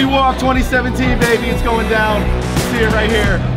Walk 2017, baby. It's going down. See it right here.